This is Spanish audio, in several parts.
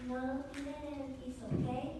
No lo tiren en el piso, ¿ok?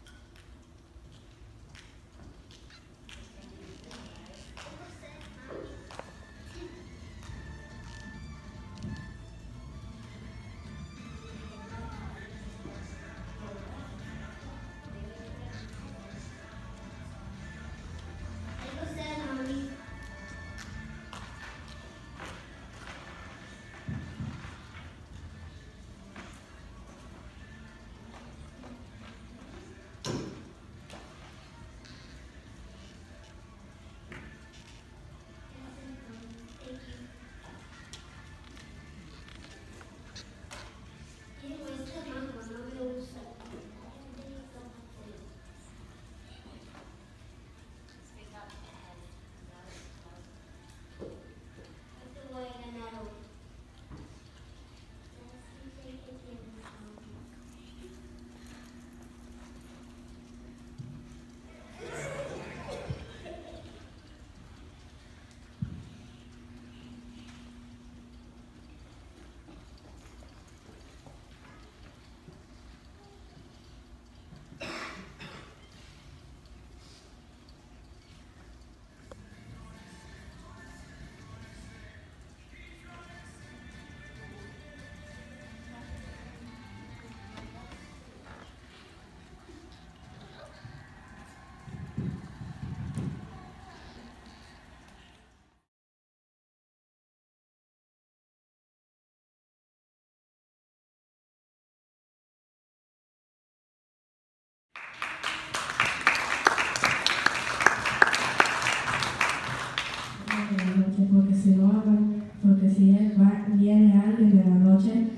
Porque si no hablan, porque si viene alguien de la noche,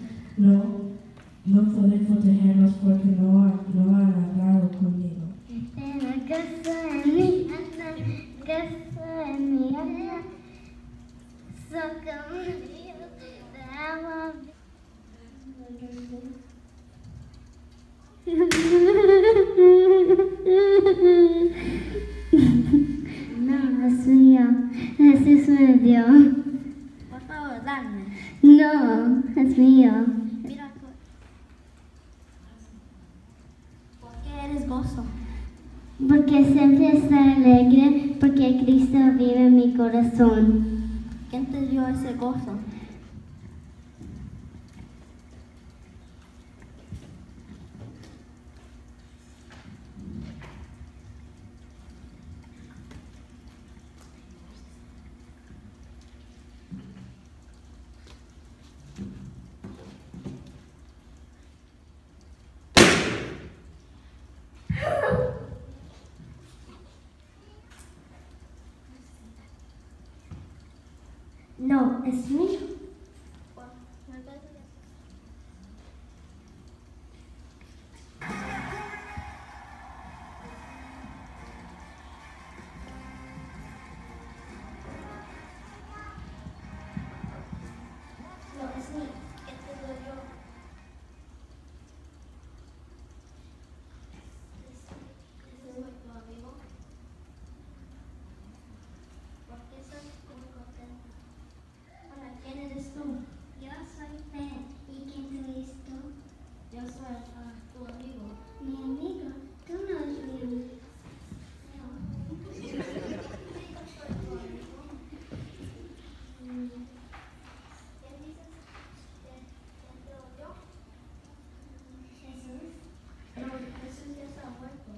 no pueden protegerlos porque no han hablado conmigo. En la casa de mi Ana, casa de mi Ana, saca un río de agua. No, es mío. Jesús me dio. Por favor, dame. No, es mío. Mira. ¿Por qué eres gozo? Porque siempre estoy alegre, porque Cristo vive en mi corazón. ¿Quién te dio ese gozo? No, es mío. No, es mío. ¿Quién te lo dio? ¿Es tu amigo? ¿Por qué estás muy contento? Hola, ¿quién eres tú? Yo soy Fer. ¿Y quién eres tú? Yo soy tu amigo. ¿Mi amigo? Tú no eres mi amigo. Jesús ya está muerto.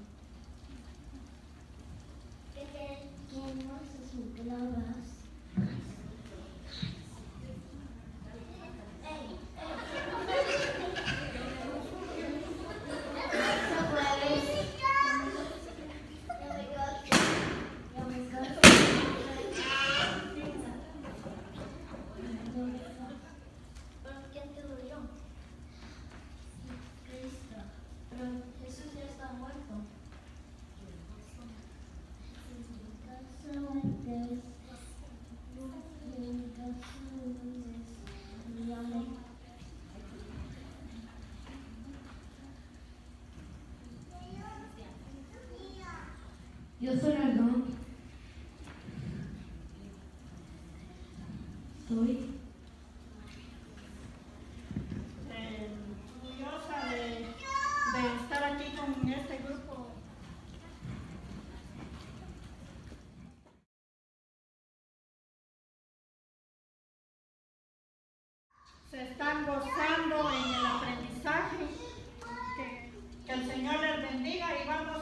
¿Quién no sus palabras? ¿Quién te lo dio? Cristo. Pero Jesús ya está muerto. Yo soy Adán. Soy orgullosa de se están gozando en el aprendizaje. Que el Señor les bendiga y vamos